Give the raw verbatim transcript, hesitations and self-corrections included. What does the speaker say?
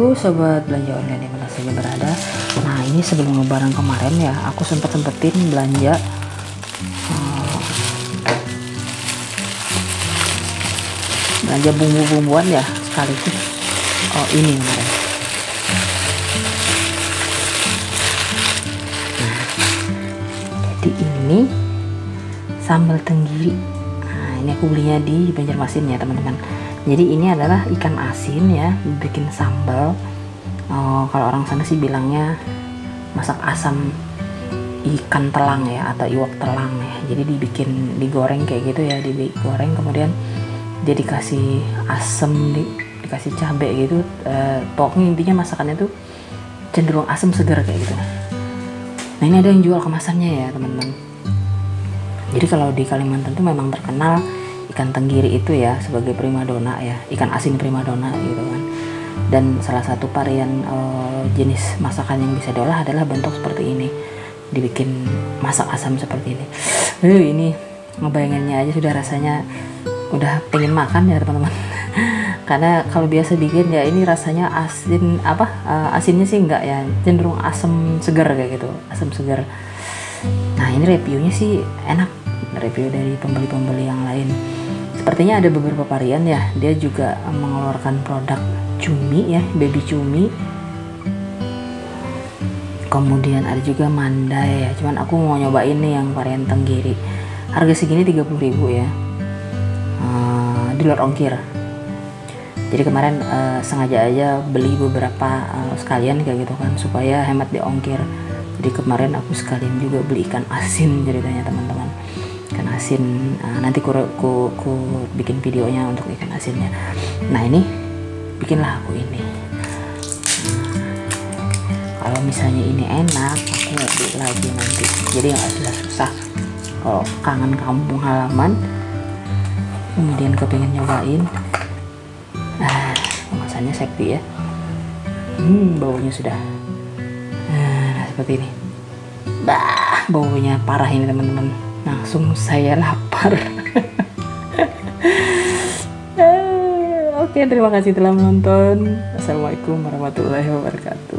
sobat belanja online yang mana saja berada. Nah ini sebelum lebaran kemarin ya, aku sempet sempetin belanja uh, belanja bumbu-bumbuan ya sekaligus. Oh ini kemarin. Nah, jadi ini sambal tenggiri. Nah ini aku belinya di Banjarmasin ya teman-teman. Jadi ini adalah ikan asin ya, bikin sambal. Oh, kalau orang sana sih bilangnya masak asam ikan telang ya, atau iwak telang ya. Jadi dibikin digoreng kayak gitu ya, digoreng kemudian dia dikasih asam, di, dikasih cabai gitu. E, pokoknya intinya masakannya tuh cenderung asam segar kayak gitu. Nah ini ada yang jual kemasannya ya teman-teman. Jadi kalau di Kalimantan tuh memang terkenal ikan tenggiri itu ya sebagai primadona ya, ikan asin primadona gitu kan. Dan salah satu varian uh, jenis masakan yang bisa diolah adalah bentuk seperti ini, dibikin masak asam seperti ini. Uh, ini ngebayanginnya aja sudah rasanya udah pengen makan ya teman-teman. Karena kalau biasa bikin ya ini rasanya asin apa uh, asinnya sih enggak ya, cenderung asam segar kayak gitu, asam segar. Nah ini reviewnya sih enak, review dari pembeli-pembeli yang lain. Sepertinya ada beberapa varian ya. Dia juga mengeluarkan produk cumi ya, baby cumi. Kemudian ada juga mandai ya. Cuman aku mau nyobain nih yang varian tenggiri. Harga segini tiga puluh ribu ya. Uh, di luar ongkir. Jadi kemarin uh, sengaja aja beli beberapa uh, sekalian kayak gitu kan, supaya hemat di ongkir. Jadi kemarin aku sekalian juga beli ikan asin ceritanya teman-teman. Ikan asin, nah, nanti ku, ku, ku bikin videonya untuk ikan asinnya. Nah ini bikinlah aku ini. Nah, kalau misalnya ini enak, aku nggak beli lagi nanti. Jadi nggak susah-susah. Kalau kangen kampung halaman, kemudian kepingin nyobain, ah, kemasannya sepi ya. Hmm, baunya sudah, nah seperti ini. Bah, baunya parah ini teman-teman. Langsung saya lapar. Oke, terima kasih telah menonton. Assalamualaikum warahmatullahi wabarakatuh.